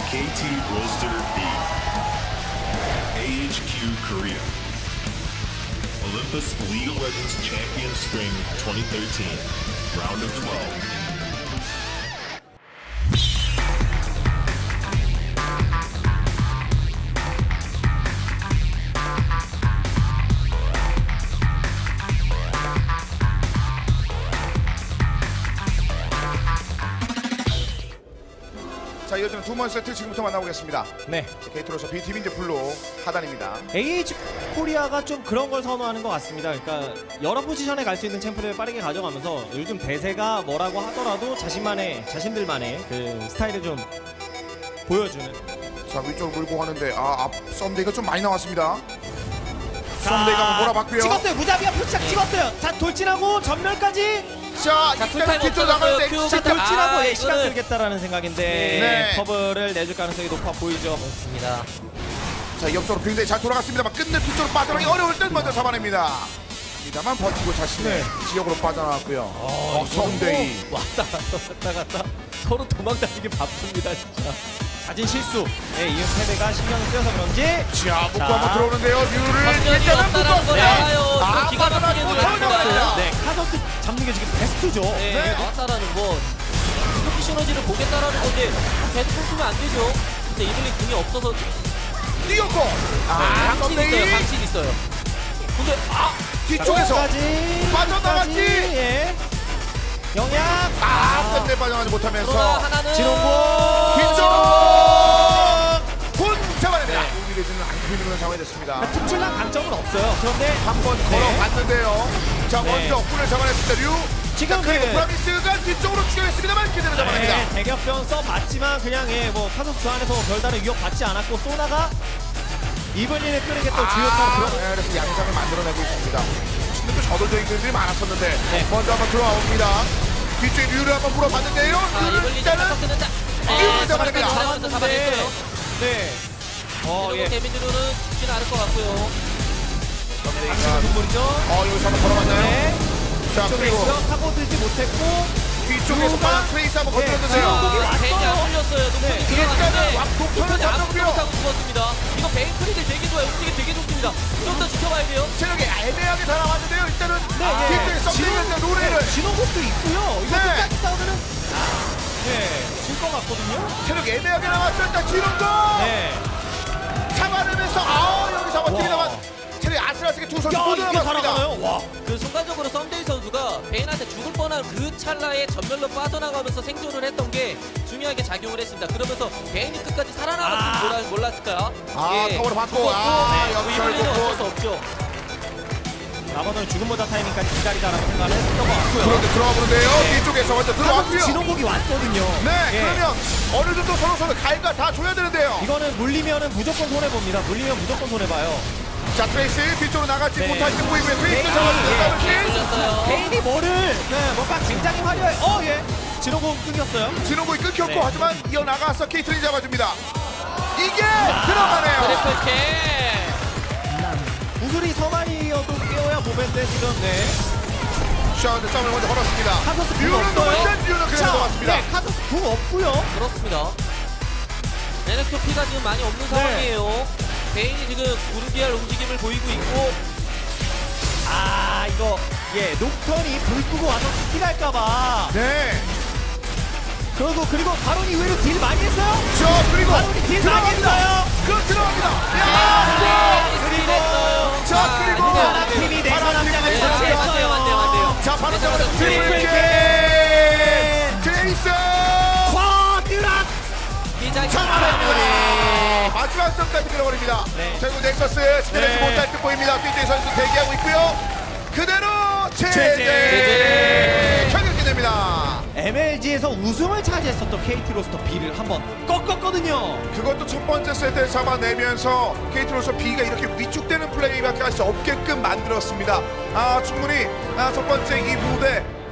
KT Roster B, AHQ Korea, Olympus League of Legends Champion Spring 2013, Round of 12. 자, 이어지는 두 번째 세트 지금부터 만나보겠습니다. 네. KT로서 B팀이 이제 블루 하단입니다. AH 코리아가 좀 그런 걸 선호하는 것 같습니다. 그러니까 여러 포지션에 갈 수 있는 챔프들을 빠르게 가져가면서 요즘 대세가 뭐라고 하더라도 자신들만의 그 스타일을 좀 보여주는. 자, 위쪽으로 물고 가는데 앞 썸데이가 좀 많이 나왔습니다. 썸데이가 몰아봤고요. 찍었어요. 무자비아 표착 찍었어요. 자, 돌진하고 전멸까지. 자, 풀타임 뒤쪽 나가는데 없어졌어요. 자, 돌진하고 아, 시간 이거는- 끌겠다라는 생각인데 네. 커브를 내줄 가능성이 높아 보이죠. 그렇습니다. 자, 옆쪽으로 굉장히 잘 돌아갔습니다만 끝내 뒤쪽으로 빠져나가기 어려울 땐 먼저 잡아냅니다. 입니다만 버티고 자신의 지역으로 빠져나왔고요. 썸데이. 왔다 갔다 서로 도망다니기 바쁩니다 진짜. 잦은 실수. 네, 이은 패배가 신경을 쓰여서 그런지. 자, 묶고 자. 한번 들어오는데요. 뮤를 전면이 일단은 없다라는 걸 묶었어요. 알아요. 아, 기가 막히게 빠져나가고 들어갔습니다. 잡았어요. 네, 카서스 잡는 게 지금 베스트죠. 네, 나왔다라는 건 스포키 시너지를 보겠다라는 건데 계속 쏘면 안 되죠. 근데 이블리 궁이 없어서 뛰었고. 방친 있어요. 썸데이 방친 있어요. 근데 뒤쪽에서 까지 빠져나갔지. 예. 영약. 끝내 빠져나가지 그러나 못하면서 하나는 진홍고. 뒤쪽 군 잡아냅니다. 네. 공기대지는 안 풀리는 상황이 됐습니다. 특출난 강점은 없어요. 그런데 한번 네. 걸어봤는데요. 자, 네. 먼저 꾼을 잡아냈습니다. 류. 지금 그리고 그- 프라미스가 뒤쪽으로 추격했습니다만 그대로 잡아냅니다. 네, 대격변 써 맞지만 그냥 뭐 카서스 그 안에서 별다른 위협 받지 않았고 소나가 이블린을 끄는겠던 주요타로 들어. 그래서 양상을 만들어내고 있습니다. 지금도 저돌적인 그림들이 많았었는데 네. 먼저 한번 들어옵니다. 뒤쪽에 류를 한번 물어봤는데요. 류를 이블리 일단은 잡았는데 이블리 잡아냅니다. 잡아냈어요. 네. 그리고 예. 데미지로는 죽지는 않을 것 같고요. 당신은 눈물이죠. 여기서 한번 걸어봤나요? 네. 자, 쪽에 그리고 있어 타고 들지 못했고. 뒤쪽에서 류가- 빠른 트레이스 한번 네, 건드렸는데요. 지금 베인이 안 왔어요. 풀렸어요. 높은이 네. 들어갔는데 일단은 독턴을 높은이 아무것도 잡았고요. 못하고 죽었습니다. 이거 베인 크리들 되게 좋아요. 움직임 되게 좋습니다. 좀 더 지켜봐야 돼요. 체력이 애매하게 달아왔는데요. 일단은 네, 뒤쪽에 썸네일과 노래를 진호국도 있고요. 이거 네. 끝까지 싸우면은 질 것 같거든요. 체력이 애매하게 나왔어요. 일단 기름도 네. 잡아내면서 여기서 한번 와. 뛰다만 체력이 아슬아슬하게 두 선수 야, 모두 이게 남았습니다. 살아가나요? 와. 그 순간적으로 썸데이 선수가 베인한테 죽을 뻔한 그 찰나에 전멸로 빠져나가면서 생존을 했던 게 중요하게 작용을 했습니다. 그러면서 베인이 끝까지 살아남았을 줄 몰랐을까요? 타워를 받고, 죽었고, 여기 이블리는 결국 어쩔 수 없죠. 나머지는 죽음보다 타이밍까지 기다리다라는 생각을 했던 것 같고요. 그런데 들어와 보는데요. 네. 뒤쪽에서 먼저 들어왔고요. 진호국이 왔거든요. 네, 예. 그러면 어느 정도 서로 갈가 다 줘야 되는데요. 이거는 물리면은 무조건 손해 봅니다. 물리면 무조건 손해 봐요. 자, 트레이스 뒤쪽으로 나갈지 네. 못할지 보이고요. 트레이스 네. 잡아주는 더블킥. 걸렸어요. 베인이 뭐를 뭔가 굉장히 화려해. 예. 진호국 끊겼어요. 진호국이 끊겼고 네. 하지만 이어나가서 케이트린이 잡아줍니다. 이게 들어가네요. 트리플 캐. 구슬이 서만이어도 깨워야 보는데 지금 샤운드 싸움을 먼저 걸었습니다. 카서스 궁 류는 없어요. 완전 류는 그대로 넘어왔습니다. 네, 카서스 궁 없고요. 그렇습니다. NFP가 지금 많이 없는 상황이에요. 베인이 지금 구르기할 움직임을 보이고 있고 이거 녹턴이 불 끄고 와서 스킬 할까봐. 네. 그리고 바론이 의외로 딜 많이 했어요. 자, 그리고 바론이 딜 많이 했어요. 들어갑니다. 그리고 자, 그리고 파란 팀이 내선 함장을 네, 처치했어요. 안 돼요. 자, 바로 잡아서 트리플 트리플 킬. 트레이스 쿼드락. 기장이 잡아냅니다. 마지막 점까지 밀어버립니다. 네. 결국 넥서스 진행하지 네. 못할 듯 보입니다. BJ 선수 대기하고 있고요. 그대로 제재. 제재 결국 끝냅니다. MLG에서 우승을 차지했었던 KT 로스터 B를 한번 꺾었거든요. 그것도 첫 번째 세트에 잡아내면서 KT로서 B가 이렇게 위축되는 플레이밖에 할 수 없게끔 만들었습니다. 충분히 첫 번째 이 무대